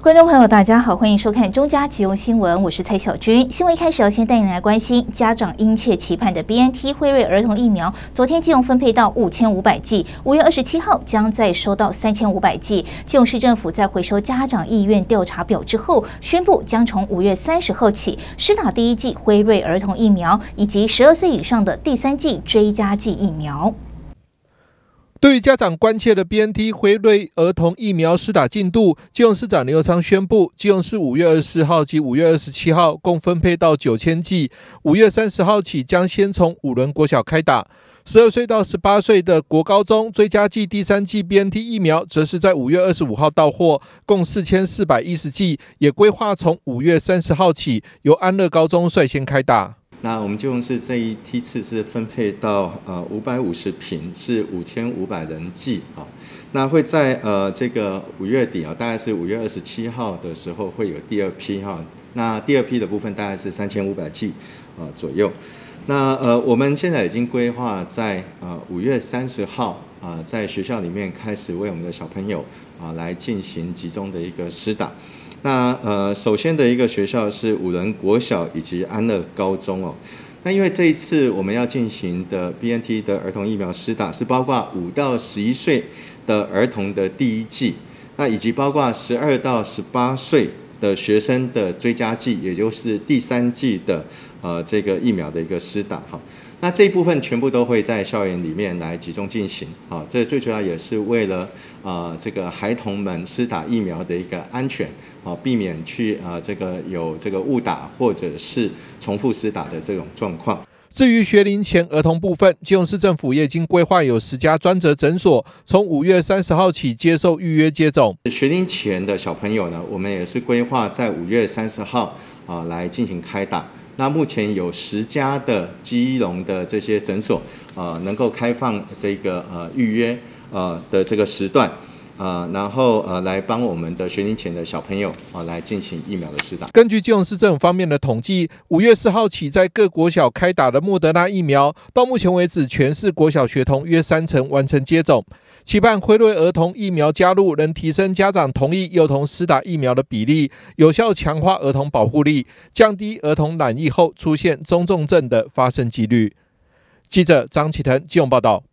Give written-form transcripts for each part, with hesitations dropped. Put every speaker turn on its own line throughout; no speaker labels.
观众朋友，大家好，欢迎收看中嘉启用新闻，我是蔡小军。新闻一开始要先带你来关心家长殷切期盼的 BNT 辉瑞儿童疫苗，昨天基隆分配到5500剂，5月27号将再收到3500剂。基隆市政府在回收家长意愿调查表之后，宣布将从5月30号起施打第一剂辉瑞儿童疫苗，以及12岁以上的第3剂追加剂疫苗。
对于家长关切的 BNT 辉瑞儿童疫苗施打进度，基隆市长林右昌宣布，基隆市5月24号及5月27号共分配到9000剂，5月30号起将先从5轮国小开打。12岁到18岁的国高中追加剂第3剂 BNT 疫苗，则是在5月25号到货，共4410剂，也规划从5月30号起由安乐高中率先开打。
那我们基隆市这一梯次是分配到550坪，是5500人剂啊。那会在这个5月底啊，大概是5月27号的时候会有第二批哈。那第二批的部分大概是3500剂左右。那我们现在已经规划在5月30号在学校里面开始为我们的小朋友来进行集中的一个施打。那首先的一个学校是5人国小以及安乐高中哦。那因为这一次我们要进行的 BNT 的儿童疫苗施打是包括5到11岁的儿童的第一剂，那以及包括12到18岁的学生的追加剂，也就是第3剂的这个疫苗的一个施打哈。那这一部分全部都会在校园里面来集中进行，这最主要也是为了这个孩童们施打疫苗的一个安全，避免去这个有这个误打或者是重复施打的这种状况。
至于学龄前儿童部分，基隆市政府也已经规划有10家专责诊所，从5月30号起接受预约接种。
学龄前的小朋友呢，我们也是规划在5月30号来进行开打。那目前有10家的基隆的这些诊所，能够开放这个预约的这个时段，然后来帮我们的学龄前的小朋友来进行疫苗的施打。
根据基隆市政府方面的统计，5月4号起在各国小开打的莫德纳疫苗，到目前为止全市国小学童约30%完成接种。期盼辉瑞儿童疫苗加入，能提升家长同意幼童施打疫苗的比例，有效强化儿童保护力，降低儿童染疫后出现中重症的发生几率。记者张启腾基隆报道。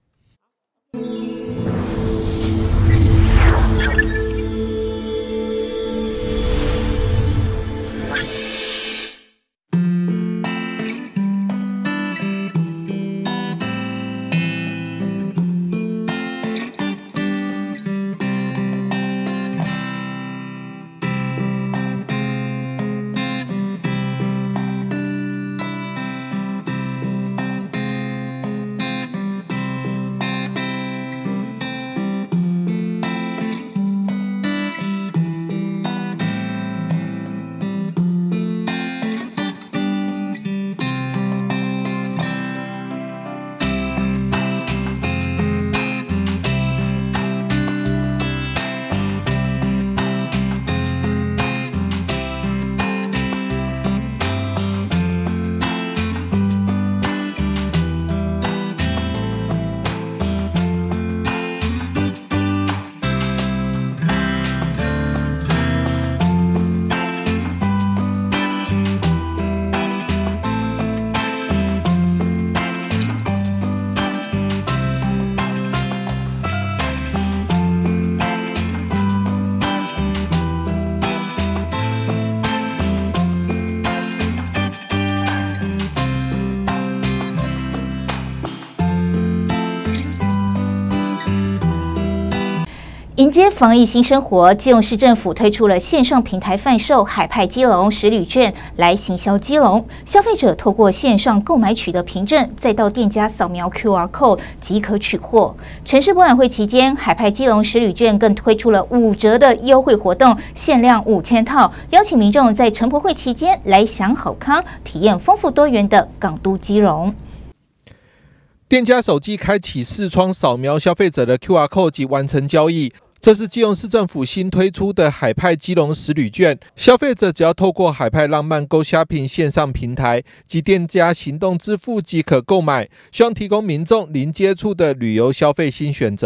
迎接防疫新生活，基隆市政府推出了线上平台贩售海派基隆10旅券来行销基隆。消费者透过线上购买取得凭证，再到店家扫描 QR code 即可取货。城市博览会期间，海派基隆10旅券更推出了5折的优惠活动，限量5000套，邀请民众在城博会期间来享好康，体验丰富多元的港都基隆。
店家手机开启视窗扫描消费者的 QR code 即完成交易。这是基隆市政府新推出的海派基隆10旅券，消费者只要透过海派浪漫 Go Shopping 线上平台及店家行动支付即可购买，希望提供民众零接触的旅游消费新选择。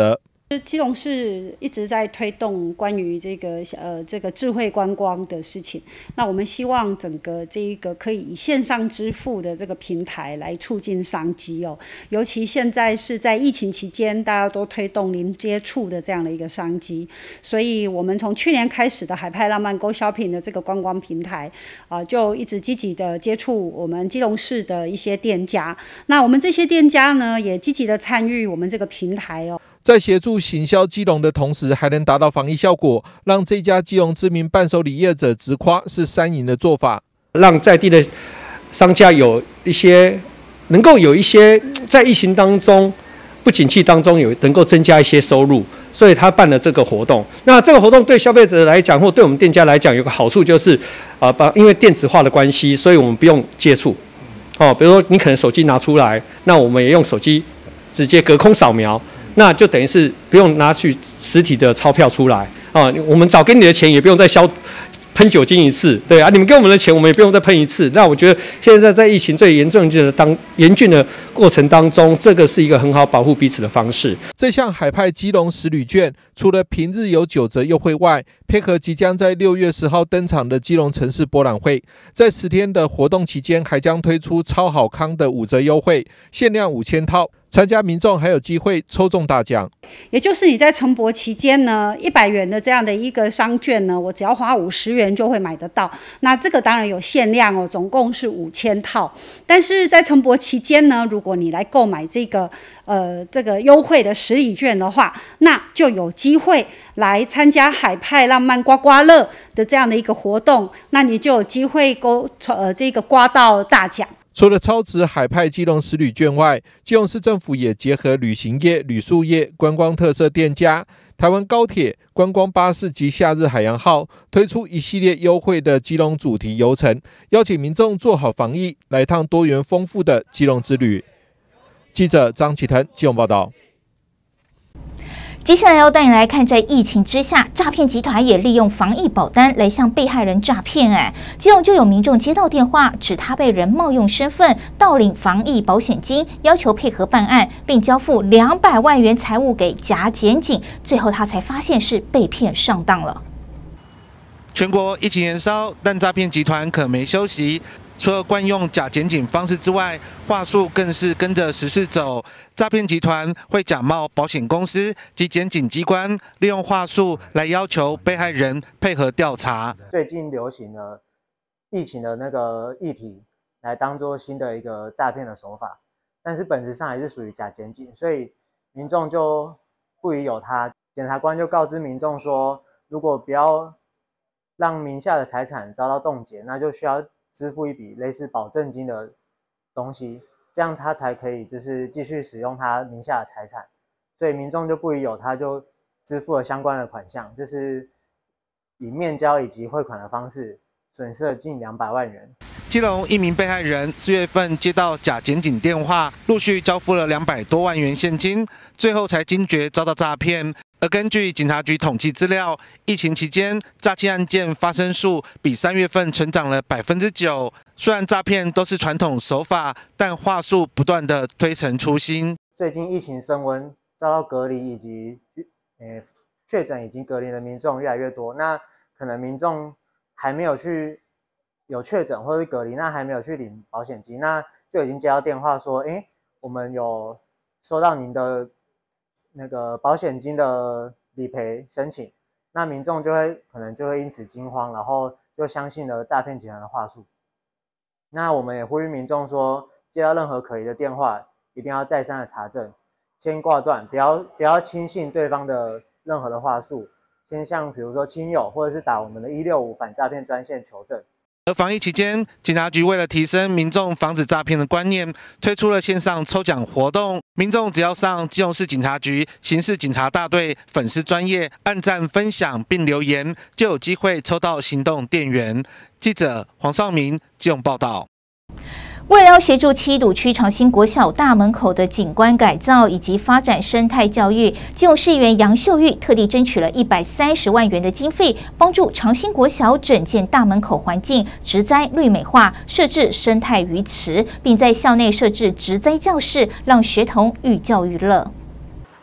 基隆市一直在推动关于这个智慧观光的事情。那我们希望整个这一个可以以线上支付的这个平台来促进商机哦。尤其现在是在疫情期间，大家都推动零接触的这样的一个商机，所以我们从去年开始的海派浪漫 Go Shopping 的这个观光平台就一直积极的接触我们基隆市的一些店家。那我们这些店家呢，也积极的参与我们这个平台哦。
在协助行销基隆的同时，还能达到防疫效果，让这家基隆知名伴手礼业者直夸是三赢的做法，
让在地的商家能够有一些在疫情当中、不景气当中能够增加一些收入，所以他办了这个活动。那这个活动对消费者来讲，或对我们店家来讲，有个好处就是因为电子化的关系，所以我们不用接触。比如说你可能手机拿出来，那我们也用手机直接隔空扫描。那就等于是不用拿去实体的钞票出来我们早给你的钱也不用再喷酒精一次，对你们给我们的钱我们也不用再喷一次。那我觉得现在在疫情最严峻的过程当中，这个是一个很好保护彼此的方式。
这项海派基隆10旅券，除了平日有9折优惠外，配合即将在6月10号登场的基隆城市博览会，在10天的活动期间，还将推出超好康的5折优惠，限量5000套。参加民众还有机会抽中大奖，
也就是你在城博期间呢，100元的这样的一个商券呢，我只要花50元就会买得到。那这个当然有限量哦，总共是5000套。但是在城博期间呢，如果你来购买这个优惠的10礼券的话，那就有机会来参加海派浪漫刮刮乐的这样的一个活动，那你就有机会刮到大奖。
除了超值海派基隆10旅券外，基隆市政府也结合旅行业、旅宿业、观光特色店家、台湾高铁、观光巴士及夏日海洋号，推出一系列优惠的基隆主题游程，邀请民众做好防疫，来趟多元丰富的基隆之旅。记者张启腾基隆报道。
接下来要带你来看，在疫情之下，诈骗集团也利用防疫保单来向被害人诈骗。基隆就有民众接到电话，指他被人冒用身份盗领防疫保险金，要求配合办案，并交付200万元财物给假检警，最后他才发现是被骗上当了。
全国疫情延烧，但诈骗集团可没休息。除了惯用假检警方式之外，话术更是跟着时事走。诈骗集团会假冒保险公司及检警机关，利用话术来要求被害人配合调查。
最近流行了疫情的那个议题，来当作新的一个诈骗的手法，但是本质上还是属于假检警，所以民众就不疑有他。检察官就告知民众说，如果不要让名下的财产遭到冻结，那就需要支付一笔类似保证金的东西，这样他才可以就是继续使用他名下的财产。所以民众就不疑有他，就支付了相关的款项，就是以面交以及汇款的方式损失了近200万元。
基隆一名被害人4月份接到假检警电话，陆续交付了200多万元现金，最后才惊觉遭到诈骗。而根据警察局统计资料，疫情期间诈欺案件发生数比3月份成长了9%。虽然诈骗都是传统手法，但话术不断的推陈出新。
最近疫情升温，遭到隔离以及确诊已经隔离的民众越来越多，那可能民众还没有有确诊或是隔离，那还没有去领保险金，那就已经接到电话说，我们有收到您的那个保险金的理赔申请，那民众可能就会因此惊慌，然后就相信了诈骗集团的话术。那我们也呼吁民众说，接到任何可疑的电话，一定要再三的查证，先挂断，不要轻信对方的任何的话术，先向比如说亲友或者是打我们的165反诈骗专线求证。
而防疫期间，警察局为了提升民众防止诈骗的观念，推出了线上抽奖活动。民众只要上基隆市警察局刑事警察大队粉丝专页按赞分享并留言，就有机会抽到行动电源。记者黄少明基隆报道。
为了要协助七堵区长兴国小大门口的景观改造以及发展生态教育，基隆市议员杨秀玉特地争取了130万元的经费，帮助长兴国小整建大门口环境植栽绿美化，设置生态鱼池，并在校内设置植栽教室，让学童寓教于乐。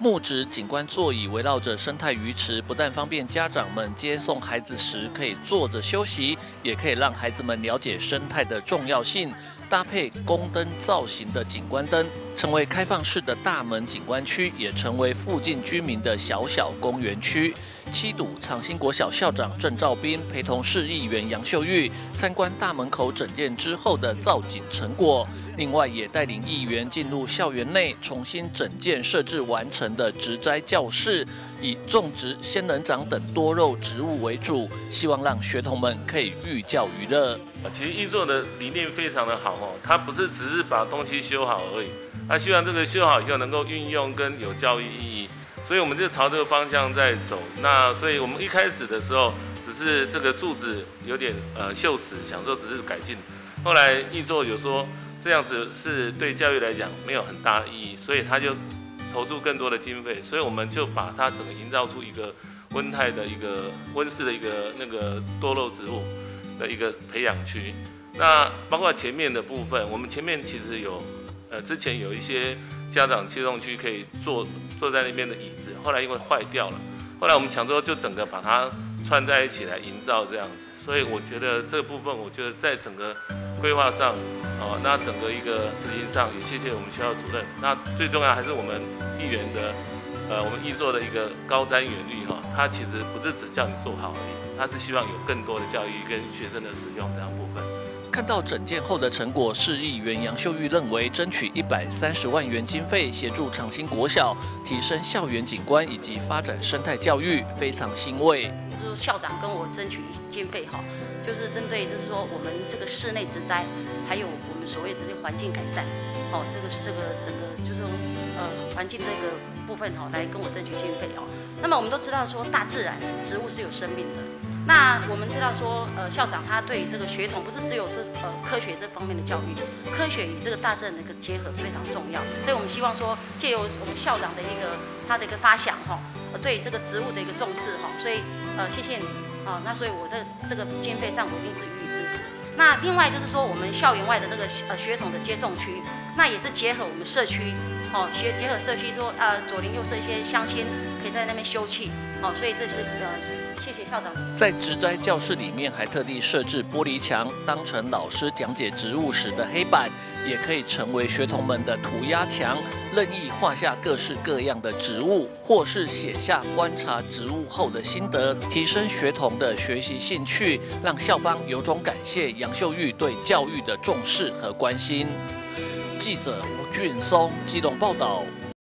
木质景观座椅围绕着生态鱼池，不但方便家长们接送孩子时可以坐着休息，也可以让孩子们了解生态的重要性。搭配宫灯造型的景观灯，成为开放式的大门景观区，也成为附近居民的小小公园区。七堵长兴国小校长郑兆斌陪同市议员杨秀玉参观大门口整建之后的造景成果，另外也带领议员进入校园内重新整建设置完成的植栽教室，以种植仙人掌等多肉植物为主，希望让学童们可以寓教于乐。
其实艺作的理念非常的好哦，它不是只是把东西修好而已，它希望这个修好以后能够运用跟有教育意义，所以我们就朝这个方向在走。那所以我们一开始的时候只是这个柱子有点锈蚀，想说只是改进，后来艺作有说这样子是对教育来讲没有很大的意义，所以他就投注更多的经费，所以我们就把它整个营造出一个温态的一个温室的一个那个多肉植物的一个培养区。那包括前面的部分，我们前面其实有之前有一些家长接送区可以坐在那边的椅子，后来因为坏掉了，后来我们想说就整个把它串在一起来营造这样子。所以我觉得这个部分，我觉得在整个规划上，那整个一个执行上，也谢谢我们学校主任。那最重要还是我们议员的，我们议作的一个高瞻远虑哈，它其实不是只叫你做好而已，它是希望有更多的教育跟学生的使用这样部分。
看到整建后的成果，市议员杨秀玉认为，争取130万元经费协助长兴国小提升校园景观以及发展生态教育，非常欣慰。
就是校长跟我争取经费哈，就是针对就是说我们这个室内植栽，还有我们所谓的这些环境改善，这个整个就是说环境这个部分哈，来跟我争取经费哦。那么我们都知道说，大自然植物是有生命的。那我们知道说，校长他对这个学童不是只有是科学这方面的教育，科学与这个大自然的一个结合是非常重要。所以我们希望说，借由我们校长的他的一个发想哈，对这个植物的一个重视哈，所以谢谢你啊。那所以我在这个经费上我一定是予以支持。那另外就是说，我们校园外的这个学童的接送区，那也是结合我们社区结合社区说左邻右舍一些乡亲可以在那边休憩所以这是谢谢校长。
在植栽教室里面还特地设置玻璃墙，当成老师讲解植物时的黑板，也可以成为学童们的涂鸦墙，任意画下各式各样的植物，或是写下观察植物后的心得，提升学童的学习兴趣，让校方由衷感谢杨秀玉对教育的重视和关心。记者吴俊松基隆报道。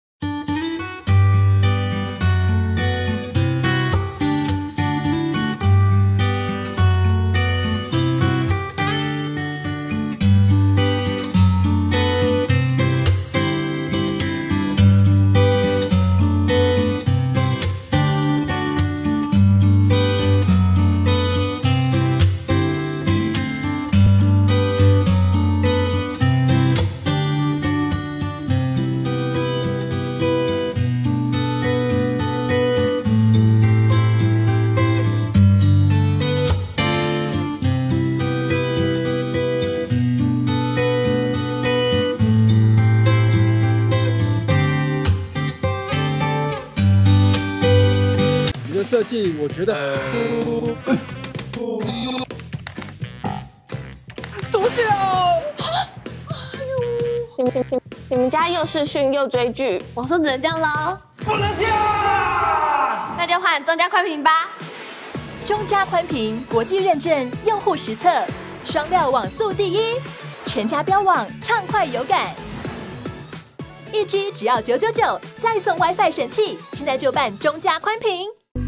设计我觉得
怎么讲？你们家又视讯又追剧，网速只能这样了，
不能这样，
那就换中加宽屏吧。
中加宽屏国际认证，用户实测，双料网速第一，全家标网畅快有感，1G 只要999，再送 WiFi 神器，现在就办中加宽屏。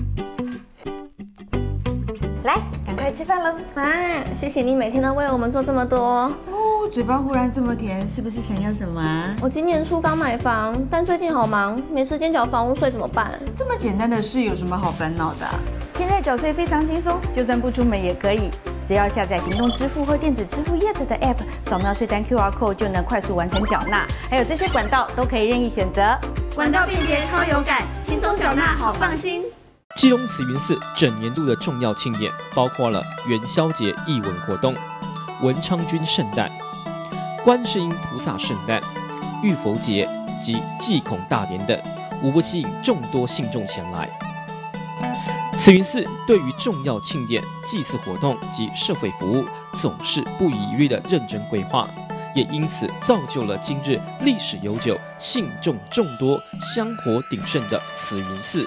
来，赶快吃饭喽！
妈，谢谢你每天都为我们做这么多。
哦，嘴巴忽然这么甜，是不是想要什么啊？
我今年初刚买房，但最近好忙，没时间缴房屋税，怎么办？
这么简单的事有什么好烦恼的？现在缴税非常轻松，就算不出门也可以，只要下载行动支付或电子支付业者的 App， 扫描税单 QR Code 就能快速完成缴纳。还有这些管道都可以任意选择，
管道便捷超有感，轻松缴纳好放心。
基隆慈云寺整年度的重要庆典包括了元宵节艺文活动、文昌君圣诞、观世音菩萨圣诞、浴佛节及祭孔大典等， 无不吸引众多信众前来。慈云寺对于重要庆典、祭祀活动及社会服务，总是不遗余力的认真规划，也因此造就了今日历史悠久、信众众多、香火鼎盛的慈云寺。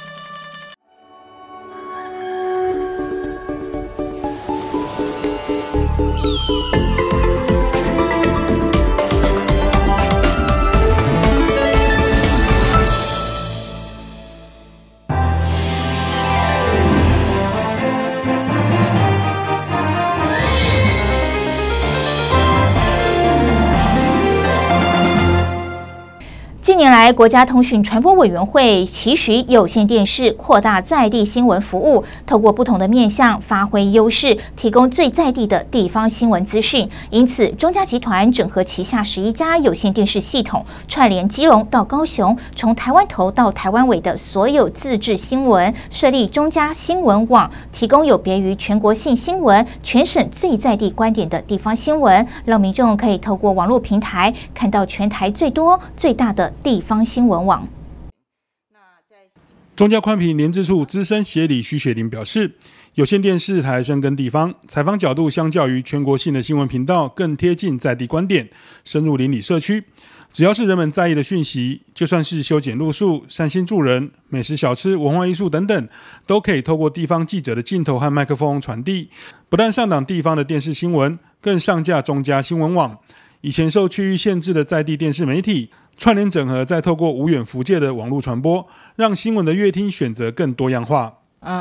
近年来，国家通讯传播委员会期许有线电视扩大在地新闻服务，透过不同的面向发挥优势，提供最在地的地方新闻资讯。因此，中嘉集团整合旗下11家有线电视系统，串联基隆到高雄，从台湾头到台湾尾的所有自制新闻，设立中嘉新闻网，提供有别于全国性新闻、全省最在地观点的地方新闻，让民众可以透过网络平台看到全台最多、最大的地方新闻网。
中嘉宽频联制处资深协理徐雪玲表示，有线电视台深耕地方，采访角度相较于全国性的新闻频道更贴近在地观点，深入邻里社区。只要是人们在意的讯息，就算是修剪路树、善心助人、美食小吃、文化艺术等等，都可以透过地方记者的镜头和麦克风传递。不但上档地方的电视新闻，更上架中嘉新闻网。以前受区域限制的在地电视媒体，串联整合，再透过无远弗届的网络传播，让新闻的阅听选择更多样化。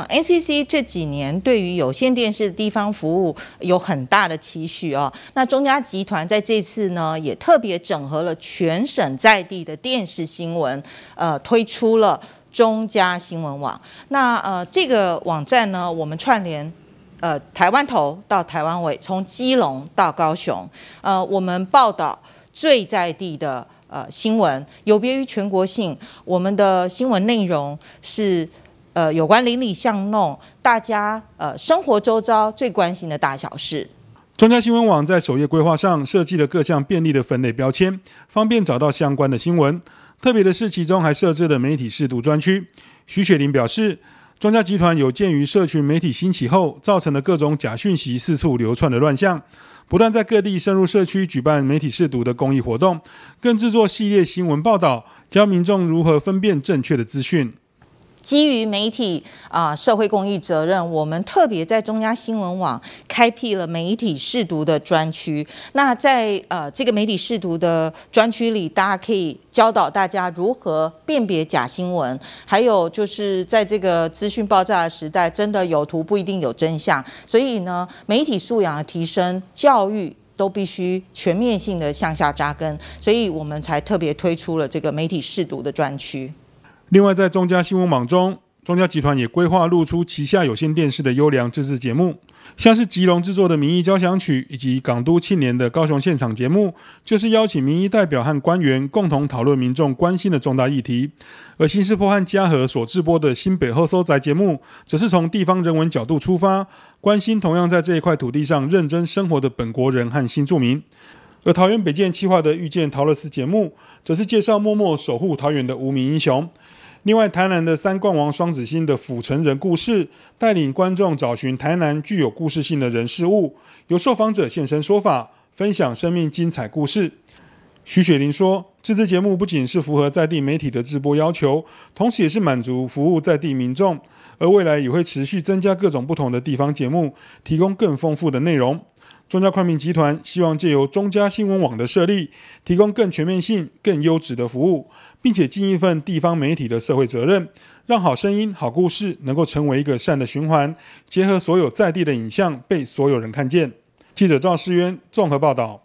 NCC 这几年对于有线电视的地方服务有很大的期许哦。那中嘉集团在这次呢，也特别整合了全省在地的电视新闻，推出了中嘉新闻网。那这个网站呢，我们串联台湾头到台湾尾，从基隆到高雄，我们报道最在地的新闻，有别于全国性，我们的新闻内容是有关邻里巷弄，大家生活周遭最关心的大小事。
中嘉新闻网在首页规划上设计了各项便利的分类标签，方便找到相关的新闻。特别的是，其中还设置了媒体识读专区。徐雪玲表示，中嘉集团有鉴于社群媒体兴起后造成的各种假讯息四处流窜的乱象，不但在各地深入社区举办媒体识读的公益活动，更制作系列新闻报道，教民众如何分辨正确的资讯。
基于媒体社会公益责任，我们特别在中嘉新闻网开辟了媒体识读的专区。那在这个媒体识读的专区里，大家可以教导大家如何辨别假新闻，还有就是在这个资讯爆炸的时代，真的有图不一定有真相，所以呢，媒体素养的提升、教育都必须全面性的向下扎根，所以我们才特别推出了这个媒体识读的专区。
另外，在中嘉新闻网中，中嘉集团也规划露出旗下有线电视的优良自制节目，像是基隆制作的民意交响曲，以及港都庆年的高雄现场节目，就是邀请民意代表和官员共同讨论民众关心的重大议题。而新市坡和嘉禾所制播的新北后收宅节目，则是从地方人文角度出发，关心同样在这一块土地上认真生活的本国人和新住民。而桃园北建企划的遇见桃乐丝节目，则是介绍默默守护桃园的无名英雄。另外，台南的三冠王双子星的府城人故事，带领观众找寻台南具有故事性的人事物，由受访者现身说法，分享生命精彩故事。徐雪玲说，这支节目不仅是符合在地媒体的直播要求，同时也是满足服务在地民众，而未来也会持续增加各种不同的地方节目，提供更丰富的内容。中嘉宽频集团希望借由中嘉新闻网的设立，提供更全面性、更优质的服务，并且尽一份地方媒体的社会责任，让好声音、好故事能够成为一个善的循环，结合所有在地的影像，被所有人看见。记者赵世渊综合报道。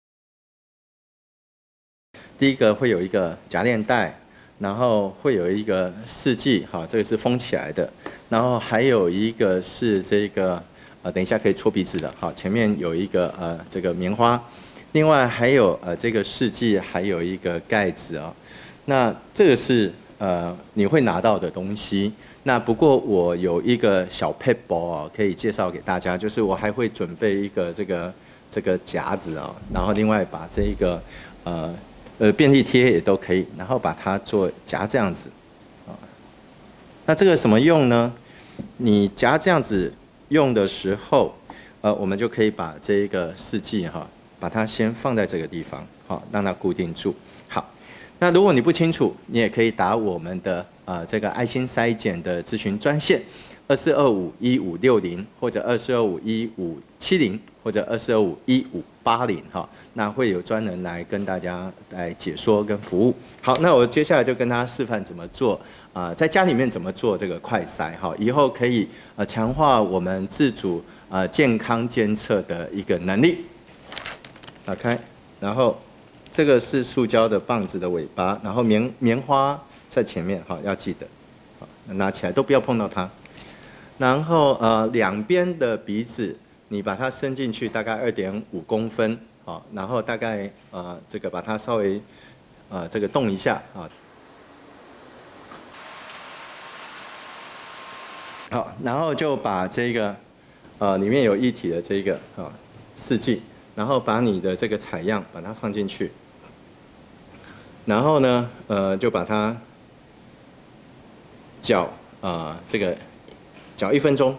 第一个会有一个夹链带，然后会有一个四季，好，这个是封起来的，然后还有一个是这个等一下可以搓鼻子的，好，前面有一个这个棉花，另外还有这个试剂，还有一个盖子啊。那这个是你会拿到的东西。那不过我有一个小 paper 啊，可以介绍给大家，就是我还会准备一个这个夹子啊，然后另外把这一个便利贴也都可以，然后把它做夹这样子，那这个什么用呢？你夹这样子用的时候，我们就可以把这一个试剂把它先放在这个地方，让它固定住。好，那如果你不清楚，你也可以打我们的这个爱心筛检的咨询专线24251560或者24251570或者24251580那会有专人来跟大家来解说跟服务。好，那我接下来就跟大家示范怎么做在家里面怎么做这个快筛以后可以强化我们自主健康监测的一个能力。打开，然后这个是塑胶的棒子的尾巴，然后棉花在前面要记得，拿起来都不要碰到它。然后两边的鼻子你把它伸进去大概2.5公分，然后大概这个把它稍微这个动一下好，然后就把这个里面有液体的这个试剂，然后把你的这个采样把它放进去，然后呢就把它搅这个搅1分钟。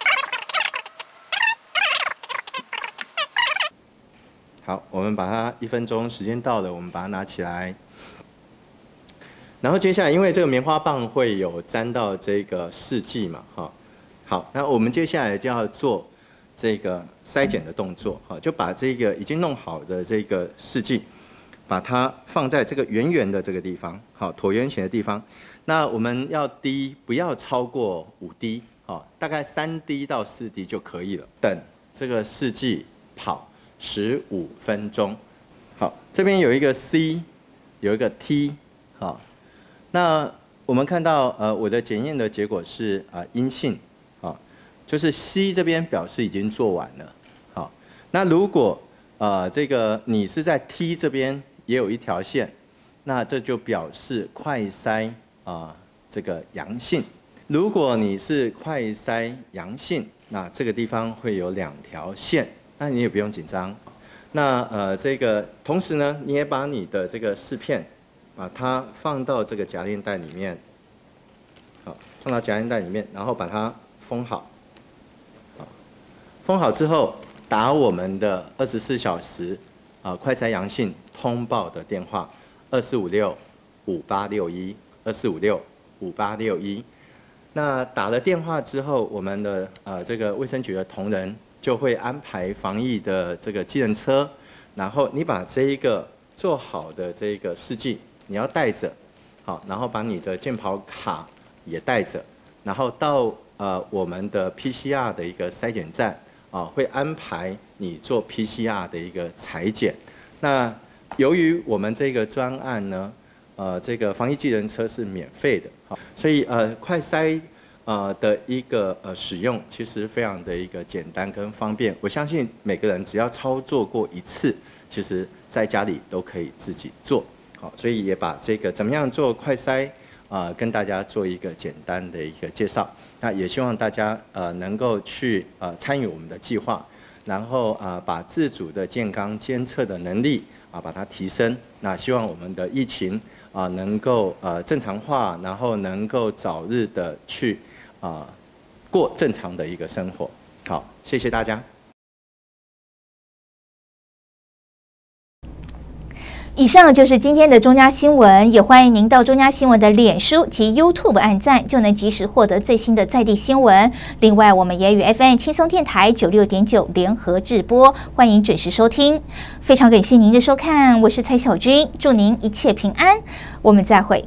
好，我们把它1分钟，时间到了，我们把它拿起来。然后接下来，因为这个棉花棒会有沾到这个试剂嘛，好，那我们接下来就要做这个筛检的动作，就把这个已经弄好的这个试剂，把它放在这个圆圆的这个地方，椭圆形的地方。那我们要滴不要超过5滴，大概3滴到4滴就可以了。等这个试剂跑15分钟。好，这边有一个 C， 有一个 T， 好，那我们看到我的检验的结果是阴性，就是 C 这边表示已经做完了。好，那如果这个你是在 T 这边也有一条线，那这就表示快筛这个阳性。如果你是快筛阳性，那这个地方会有2条线，那你也不用紧张。那这个同时呢，你也把你的这个试片，把它放到这个夹链袋里面，好，放到夹链袋里面，然后把它封好。封好之后，打我们的24小时快筛阳性通报的电话2456-5861，2456-5861。那打了电话之后，我们的这个卫生局的同仁就会安排防疫的这个机人车，然后你把这一个做好的这个试剂你要带着，好，然后把你的健保卡也带着，然后到我们的 PCR 的一个筛检站会安排你做 PCR 的一个采检。那由于我们这个专案呢，这个防疫机人车是免费的，好，所以快筛的一个使用其实非常的一个简单跟方便。我相信每个人只要操作过1次，其实在家里都可以自己做。好，所以也把这个怎么样做快筛跟大家做一个简单的一个介绍。那也希望大家能够去参与我们的计划，然后把自主的健康监测的能力把它提升。那希望我们的疫情能够正常化，然后能够早日的去过正常的一个生活。好，谢谢大家。
以上就是今天的中嘉新闻，也欢迎您到中嘉新闻的脸书及 YouTube 按赞，就能及时获得最新的在地新闻。另外，我们也与 FM 轻松电台96.9联合制播，欢迎准时收听。非常感谢您的收看，我是蔡小君，祝您一切平安，我们再会。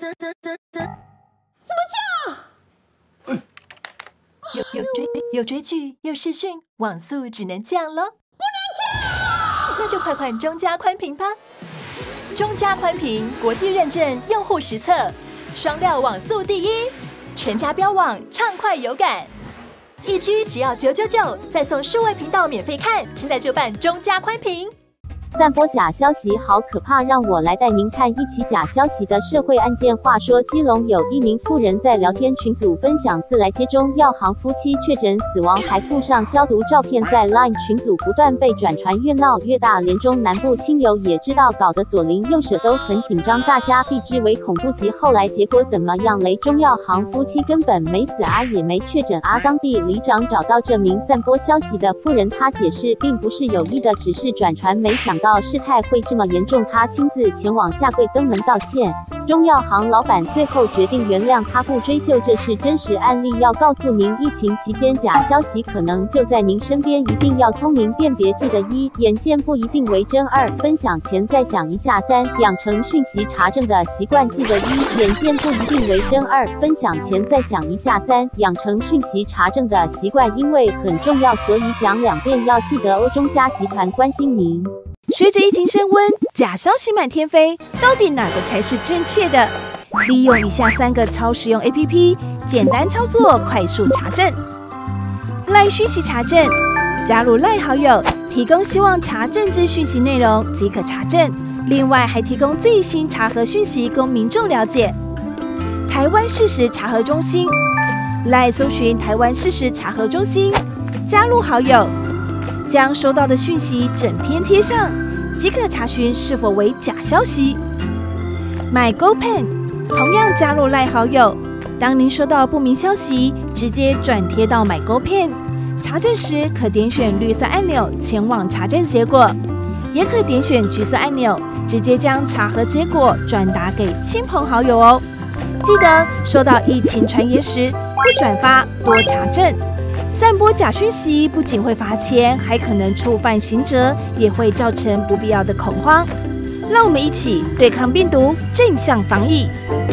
怎么降？
有追剧，有视讯，网速只能降咯。
不能降！
那就快换中加宽频吧。中加宽频国际认证，用户实测，双料网速第一，全家标网，畅快有感。1G 只要999，再送数位频道免费看，现在就办中加宽频。
散播假消息好可怕，让我来带您看一起假消息的社会案件。话说，基隆有一名妇人在聊天群组分享自来接中药行夫妻确诊死亡，还附上消毒照片，在 LINE 群组不断被转传，越闹越大。连中南部亲友也知道，搞得左邻右舍都很紧张，大家避之唯恐不及。后来结果怎么样嘞？中药行夫妻根本没死啊，也没确诊啊。当地里长找到这名散播消息的妇人，他解释并不是有意的，只是转传，没想到事态会这么严重，他亲自前往下跪登门道歉。中药行老板最后决定原谅他，不追究，这是真实案例。要告诉您，疫情期间假消息可能就在您身边，一定要聪明辨别。记得1，眼见不一定为真；2，分享前再想一下；3，养成讯息查证的习惯。记得1，眼见不一定为真；2，分享前再想一下；3，养成讯息查证的习惯，因为很重要，所以讲2遍，要记得哦。中加集团关心您。
随着疫情升温，假消息满天飞，到底哪个才是正确的？利用以下3个超实用 APP， 简单操作，快速查证。LINE 讯息查证，加入 LINE 好友，提供希望查证之讯息内容即可查证，另外还提供最新查核讯息供民众了解。台湾事实查核中心 ，LINE 搜寻台湾事实查核中心，加入好友。将收到的讯息整篇贴上，即可查询是否为假消息。MyGoPen 同样加入LINE好友，当您收到不明消息，直接转贴到 MyGoPen， 查证时可点选绿色按钮前往查证结果，也可点选橘色按钮，直接将查核结果转达给亲朋好友哦。记得收到疫情传言时，不转发，多查证。散播假讯息不仅会罚钱，还可能触犯刑责，也会造成不必要的恐慌。让我们一起对抗病毒，正向防疫。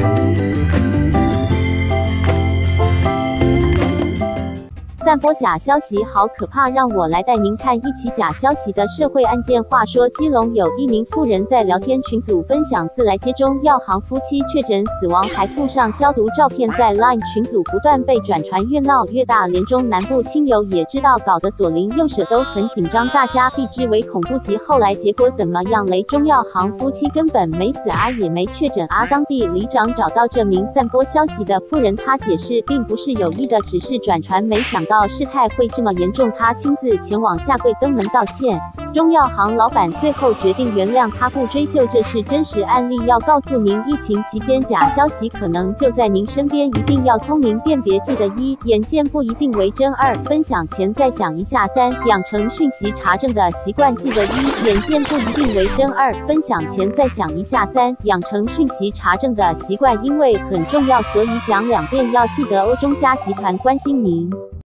散播假消息好可怕，让我来带您看一起假消息的社会案件。话说，基隆有一名妇人在聊天群组分享自来接中药行夫妻确诊死亡，还附上消毒照片，在 LINE 群组不断被转传，越闹越大。连中南部亲友也知道，搞得左邻右舍都很紧张，大家避之唯恐不及。后来结果怎么样嘞？中药行夫妻根本没死啊，也没确诊啊。当地里长找到这名散播消息的妇人，他解释并不是有意的，只是转传，没想到事态会这么严重，他亲自前往下跪登门道歉。中药行老板最后决定原谅他，不追究，这是真实案例。要告诉您，疫情期间假消息可能就在您身边，一定要聪明辨别。记得1，眼见不一定为真；2，分享前再想一下；3，养成讯息查证的习惯。记得1，眼见不一定为真；2，分享前再想一下；3，养成讯息查证的习惯，因为很重要，所以讲2遍，要记得哦。中加集团关心您。